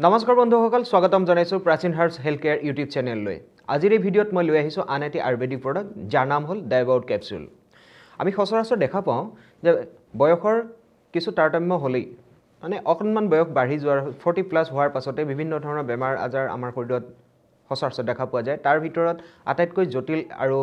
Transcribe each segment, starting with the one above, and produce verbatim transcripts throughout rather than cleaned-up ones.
নমস্কাৰ বন্ধুসকল স্বাগতম জনাইছো প্ৰাচীন হাৰ্বছ হেল্থ কেয়াৰ ইউটিউব চেনেললৈ আজিৰ এই ভিডিঅ'ত মই লৈ আহিছো আন এটি আয়ুৰ্বেদিক প্ৰডাক্ট যাৰ নাম হ'ল ডাইবাউট কেপচুল আমি সচৰাচৰ দেখা পাওঁ যে বয়সৰ কিছু তাৰতম্য হ'লেই মানে অকণমান বয়স বাঢ়ি যোৱাৰ ফৰ্টি প্লাছ হোৱাৰ পাছতে বিভিন্ন ধৰণৰ বেমাৰ আজাৰ আমাৰ শৰীৰত সচৰাচৰ দেখা পোৱা যায় তাৰ ভিতৰত আটাইতকৈ জটিল আৰু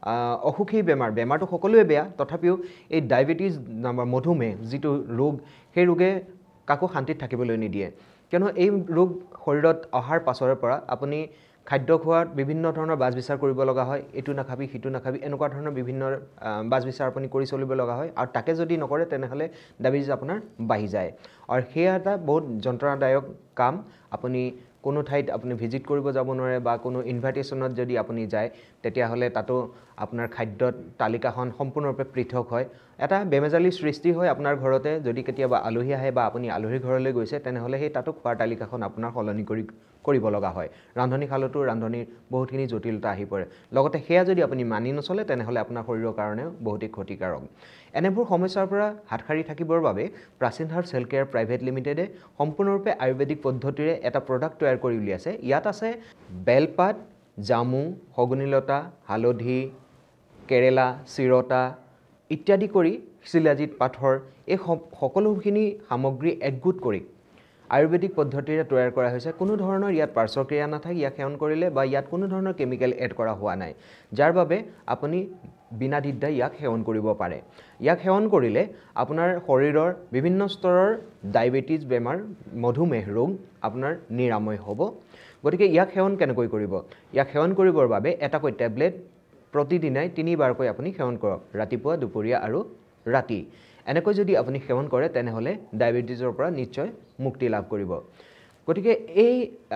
অসুখী বেমাৰ বেমাৰটো সকলোৱে বেয়া তথাপিও এই ডায়াবেটিছ নামৰ মধুমেহ যিটো ৰোগ সেই ৰোগে কাকো শান্তিত থাকিবলৈ নিদিয়ে কিয়নো এই ৰোগ শৰীৰত অহাৰ পাছৰ পৰা আপুনি খাদ্য খোৱাত বিভিন্ন ধৰণৰ বাছ বিচাৰ কৰিব লগা হয় এটু নাখাবি হিটু নাখাবি এনেকুৱা ধৰণৰ বিভিন্ন বাছ বিচাৰ আপুনি কৰি চলিব লগা হয় আৰু তাকে যদি নকৰে তেনেহলে ডায়াবেটিছ আপোনাৰ বাঢ়ি যায় আৰু হেয়া এটা বহুত যন্ত্ৰণাদায়ক কাম আপুনি কোনো ঠাইত আপুনি ভিজিট কৰিব যাব নোৱাৰে বা কোনো ইনভাইটেশনত যদি আপুনি যায় তেতিয়া হলে তাতো আপোনাৰ খাদ্যত তালিকাখন সম্পূৰ্ণৰূপে পৃথক হয় এটা বেমেজালি সৃষ্টি হয় আপোনাৰ ঘৰতে যদি কেতিয়াবা আলহী আহে বা আপুনি আলহীৰ ঘৰলৈ গৈছে তেনেহলে সেই তাতো খোৱাৰ তালিকাখন আপোনাৰ সলনি কৰি কৰিব লগা হয় ৰান্ধনি খালতো ৰান্ধনিৰ বহুতখিনি জটিলতা আহি পৰে লগতে হেয়া যদি আপুনি মানি নচলে তেনেহলে আপোনাৰ শৰীৰৰ কাৰণে বহুত ক্ষতিকাৰক এনেবোৰ সমস্যাৰ পৰা হাতখাৰি থাকিবৰ বাবে প্ৰাচীন হাৰ্বছ হেল্থ কেয়াৰ প্ৰাইভেট লিমিটেডে সম্পূৰ্ণৰূপে আয়ুৰ্বেদিক পদ্ধতিৰে এটা প্ৰডাক্ট তৈয়াৰ কৰি উলিয়াইছে ইয়াত আছে বেলপাত জামু হগুনিলতা হালধি কেৰেলা চিৰতা ইত্যাদি কৰি শিলাজিত পাথৰ এই সকলোখিনি সামগ্ৰী একগোট কৰি আয়ুৰ্বেদিক পদ্ধতিৰে তৈয়াৰ কৰা হৈছে কোনো ধৰণৰ ইয়াত পাৰ্শ্বক্ৰিয়া নাথাকে ইয়াক সেৱন কৰিলে বা ইয়াত কোনো ধৰণৰ কেমিকেল এড কৰা হোৱা নাই যাৰ বাবে আপুনি বিনা দ্বিধাই ইয়াক সেৱন কৰিব পাৰে ইয়াক সেৱন কৰিলে আপোনাৰ শৰীৰৰ বিভিন্ন স্তৰৰ ডায়াবেটিছ বেমাৰ মধুমেহ ৰোগ আপোনাৰ নিৰাময় হ'ব গতিকে ইয়াক সেৱন কেনেকৈ কৰিব ইয়াক সেৱন কৰিবৰ বাবে এটাকৈ টেবলেট প্ৰতিদিনাই তিনিবাৰকৈ আপুনি সেৱন কৰক ৰাতিপুৱা দুপৰীয়া আৰু ৰাতি এনেকৈ যদি আপুনি সেৱন কৰে তেনেহলে ডায়াবেটিছৰ পৰা নিশ্চয় মুক্তি লাভ কৰিব গতিকে এই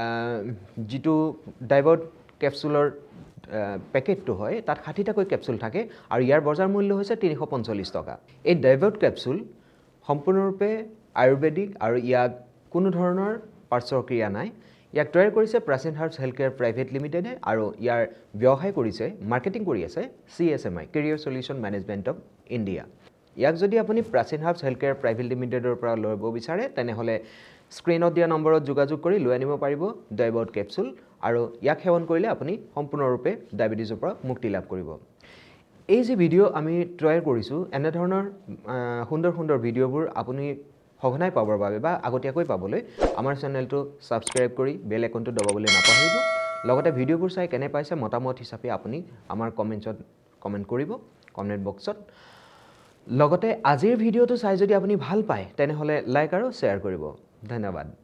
যিটো ডাইবাউট কেপচুলৰ পেকেটটো হয় তাত ষাঠিটাকৈ কেপচুল থাকে আৰু ইয়াৰ বজাৰ মূল্য হৈছে তিনিশ পঞ্চল্লিছ টকা এই ডাইবাউট কেপচুল সম্পূৰ্ণৰূপে আয়ুৰ্বেদিক আৰু ইয়াক কোনো ধৰণৰ পাৰ্শ্বক্ৰিয়া নাই ইয়াক তৈয়াৰ কৰিছে প্ৰাচীন হাৰ্বছ হেল্থ কেয়াৰ প্ৰাইভেট লিমিটেডে আৰু ইয়াৰ ব্যৱসায় কৰিছে মাৰ্কেটিং কৰি আছে C S M I career solution management of India ইয়াক যদি আপুনি প্ৰাচীন হাৰ্বছ হেল্থ কেয়াৰ প্ৰাইভেট লিমিটেডৰ পৰা ল'ব বিচাৰে তেনেহলে স্ক্ৰীনত দিয়া নম্বৰত যোগাযোগ কৰি লৈ আনিব পাৰিব ডাইবাউট কেপচুল আৰু ইয়াক সেৱন কৰিলে আপুনি সম্পূৰ্ণৰূপে ডায়াবেটিছৰ পৰা মুক্তি লাভ কৰিব এই যে ভিডিঅ' আমি তৈয়াৰ কৰিছোঁ এনে ধৰণৰ সুন্দৰ সুন্দৰ ভিডিঅ'বোৰ আপুনি সঘনাই পাবৰ বাবে বা আগতীয়াকৈ পাবলৈ আমাৰ চেনেলটো সাবস্ক্ৰাইব কৰি বেল আইকনটো দবাবলৈ নাপাহৰিব লগতে ভিডিঅ'বোৰ চাই কেনে পাইছে মতামত হিচাপে আপুনি আমাৰ কমেন্টছত কমেন্ট কৰিব কমেন্ট বক্সত লগতে আজিৰ ভিডিঅ'টো চাই যদি আপুনি ভাল পায় তেনেহলে লাইক আৰু শ্বেয়াৰ কৰিব ধন্যবাদ